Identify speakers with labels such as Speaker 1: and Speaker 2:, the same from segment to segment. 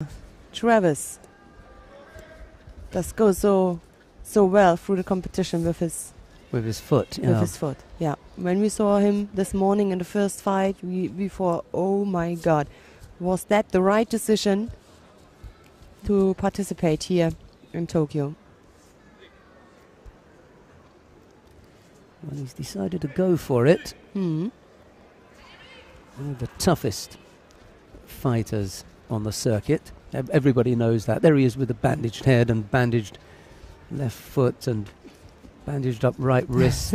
Speaker 1: Travis does go so well through the competition with his
Speaker 2: foot.
Speaker 1: With his foot, yeah. When we saw him this morning in the first fight, we thought, oh my God, was that the right decision to participate here in Tokyo?
Speaker 2: Well, he's decided to go for it.
Speaker 1: Hmm.
Speaker 2: One of the toughest fighters on the circuit. Everybody knows that. There he is with a bandaged head and bandaged left foot and bandaged up right wrist.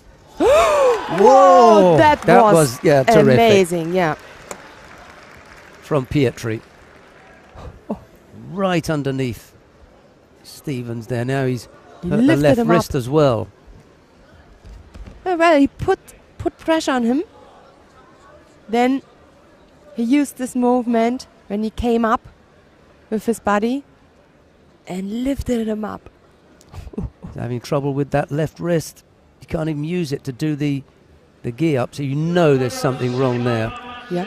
Speaker 1: Whoa! That was
Speaker 2: terrific.
Speaker 1: Amazing, yeah.
Speaker 2: From Pietri. Right underneath Stevens there. Now he's hurt the left wrist as well.
Speaker 1: Oh, well, he put pressure on him. Then he used this movement when he came up with his body and lifted him up.
Speaker 2: He's having trouble with that left wrist. He can't even use it to do the gi up, so you know there's something wrong there.
Speaker 1: Yeah.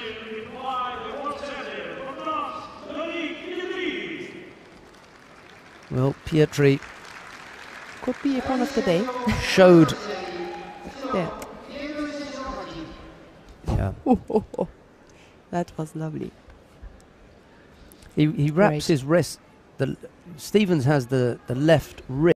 Speaker 2: Well, Pietri
Speaker 1: could be Ippon of the day.
Speaker 2: Showed.
Speaker 1: Yeah.
Speaker 2: Yeah.
Speaker 1: That was lovely.
Speaker 2: He wraps his wrist. Stevens has the left wrist.